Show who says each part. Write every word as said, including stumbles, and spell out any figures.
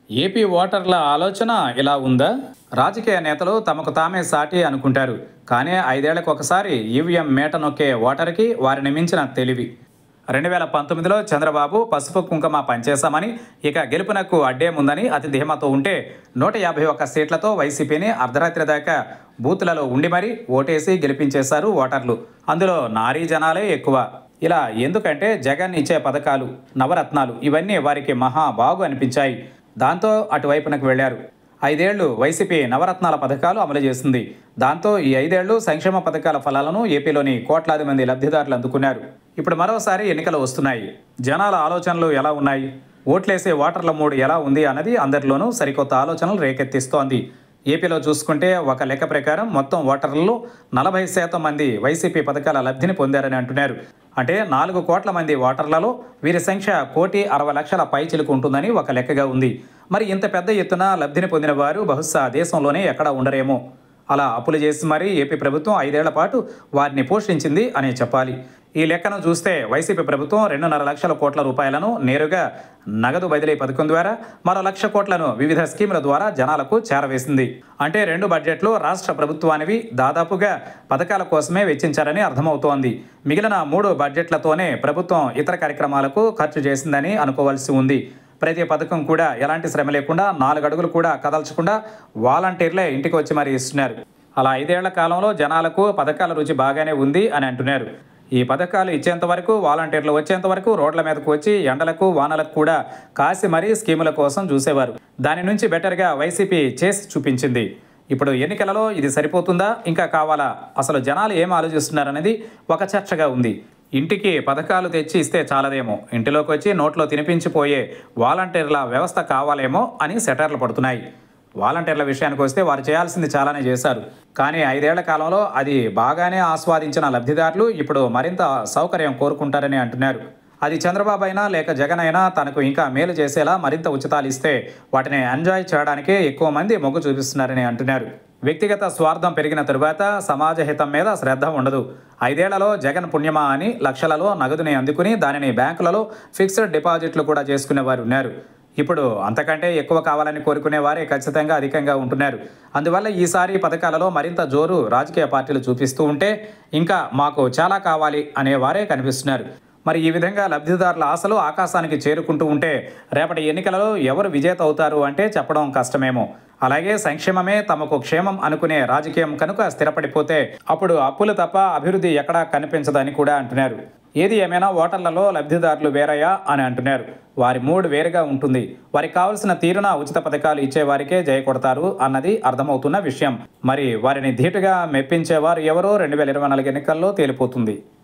Speaker 1: AP ఓటర్ల ఆలోచన ఇలా ఉందా? రాజకీయ నేతలు తమకు తామే సాటి అనుకుంటారు. కానీ ఐదేళ్లకు ఒకసారి ఈవీఎం మేట నొక్కే ఓటర్కి వారిని మించిన తెలివి. రెండు వేల పంతొమ్మిదిలో చంద్రబాబు పసుపు కుంకుమ పంచేశామని, ఇక గెలుపునకు అడ్డేముందని అతి ధీమాతో ఉంటే నూట యాభై ఒక్క సీట్లతో వైసీపీని అర్ధరాత్రి దాకా బూతులలో ఉండి మరీ ఓటేసి గెలిపించేశారు ఓటర్లు. అందులో నారీ జనాలే ఎక్కువ. ఇలా ఎందుకంటే జగన్ ఇచ్చే పథకాలు, నవరత్నాలు ఇవన్నీ వారికి మహా బాగు అనిపించాయి. దాంతో అటువైపునకు వెళ్లారు. ఐదేళ్లు వైసీపీ నవరత్నాల పథకాలు అమలు చేసింది. దాంతో ఈ ఐదేళ్లు సంక్షేమ పథకాల ఫలాలను ఏపీలోని కోట్లాది మంది లబ్ధిదారులు అందుకున్నారు. ఇప్పుడు మరోసారి ఎన్నికలు వస్తున్నాయి. జనాల ఆలోచనలు ఎలా ఉన్నాయి, ఓట్లేసే ఓటర్ల మూడు ఎలా ఉంది అన్నది అందరిలోనూ సరికొత్త ఆలోచనలు రేకెత్తిస్తోంది. ఏపీలో చూసుకుంటే ఒక లెక్క ప్రకారం మొత్తం ఓటర్లలో నలభై శాతం మంది వైసీపీ పథకాల లబ్ధిని పొందారని అంటున్నారు. అంటే నాలుగు కోట్ల మంది ఓటర్లలో వీరి సంఖ్య కోటి అరవై లక్షల పైచిలుకు ఉంటుందని ఒక లెక్కగా ఉంది. మరి ఇంత పెద్ద ఎత్తున లబ్ధిని పొందిన వారు బహుశా దేశంలోనే ఎక్కడా ఉండరేమో. అలా అప్పులు చేసి మరీ ఏపీ ప్రభుత్వం ఐదేళ్ల పాటు వారిని పోషించింది అనే చెప్పాలి. ఈ లెక్కను చూస్తే వైసీపీ ప్రభుత్వం రెండున్నర లక్షల కోట్ల రూపాయలను నేరుగా నగదు బదిలీ పథకం ద్వారా, మరో లక్ష కోట్లను వివిధ స్కీముల ద్వారా జనాలకు చేరవేసింది. అంటే రెండు బడ్జెట్లు రాష్ట్ర ప్రభుత్వానివి దాదాపుగా పథకాల కోసమే వెచ్చించారని అర్థమవుతోంది. మిగిలిన మూడు బడ్జెట్లతోనే ప్రభుత్వం ఇతర కార్యక్రమాలకు ఖర్చు చేసిందని అనుకోవాల్సి ఉంది. ప్రతి పథకం కూడా ఎలాంటి శ్రమ లేకుండా, నాలుగు అడుగులు కూడా కదల్చకుండా వాలంటీర్లే ఇంటికి వచ్చి మరీ ఇస్తున్నారు. అలా ఐదేళ్ల కాలంలో జనాలకు పథకాల రుచి బాగానే ఉంది అని అంటున్నారు. ఈ పథకాలు ఇచ్చేంత వరకు, వాలంటీర్లు వచ్చేంత వరకు రోడ్ల మీదకు వచ్చి ఎండలకు వానలకు కూడా కాసి మరీ స్కీముల కోసం చూసేవారు. దాని నుంచి బెటర్గా వైసీపీ చేసి చూపించింది. ఇప్పుడు ఎన్నికలలో ఇది సరిపోతుందా, ఇంకా కావాలా? అసలు జనాలు ఏం ఆలోచిస్తున్నారనేది ఒక చర్చగా ఉంది. ఇంటికి పథకాలు తెచ్చి ఇస్తే చాలదేమో, ఇంటిలోకి వచ్చి నోట్లో తినిపించిపోయే వాలంటీర్ల వ్యవస్థ కావాలేమో అని సెటర్లు పడుతున్నాయి. వాలంటీర్ల విషయానికి వస్తే వారు చేయాల్సింది చాలానే చేశారు. కానీ ఐదేళ్ల కాలంలో అది బాగానే ఆస్వాదించిన లబ్ధిదారులు ఇప్పుడు మరింత సౌకర్యం కోరుకుంటారని అంటున్నారు. అది చంద్రబాబు అయినా లేక జగన్ అయినా తనకు ఇంకా మేలు చేసేలా మరింత ఉచితాలు ఇస్తే వాటిని ఎంజాయ్ చేయడానికే ఎక్కువ మంది మొగ్గు చూపిస్తున్నారని అంటున్నారు. వ్యక్తిగత స్వార్థం పెరిగిన తరువాత సమాజ హితం మీద శ్రద్ధ ఉండదు. ఐదేళ్లలో జగన్ పుణ్యమా అని లక్షలలో నగదుని అందుకుని దానిని బ్యాంకులలో ఫిక్స్డ్ డిపాజిట్లు కూడా చేసుకునేవారు ఉన్నారు. ఇప్పుడు అంతకంటే ఎక్కువ కావాలని కోరుకునే వారే ఖచ్చితంగా అధికంగా ఉంటున్నారు. అందువల్ల ఈసారి పథకాలలో మరింత జోరు రాజకీయ పార్టీలు చూపిస్తూ ఉంటే ఇంకా మాకు చాలా కావాలి అనేవారే కనిపిస్తున్నారు. మరి ఈ విధంగా లబ్ధిదారుల ఆశలు ఆకాశానికి చేరుకుంటూ ఉంటే రేపటి ఎన్నికలలో ఎవరు విజేత అవుతారు అంటే చెప్పడం కష్టమేమో. అలాగే సంక్షేమమే తమకు క్షేమం అనుకునే రాజకీయం కనుక స్థిరపడిపోతే అప్పుడు అప్పులు తప్ప అభివృద్ధి ఎక్కడా కనిపించదని కూడా అంటున్నారు. ఏది ఏమైనా ఓటర్లలో లబ్ధిదారులు వేరయ్యా అని అంటున్నారు. వారి మూడ్ వేరుగా ఉంటుంది. వారికి కావలసిన తీరున ఉచిత పథకాలు ఇచ్చేవారికే జయ కొడతారు అన్నది అర్థమవుతున్న విషయం. మరి వారిని ధీటుగా మెప్పించేవారు ఎవరో రెండు వేల ఇరవై నాలుగు ఎన్నికల్లో తేలిపోతుంది.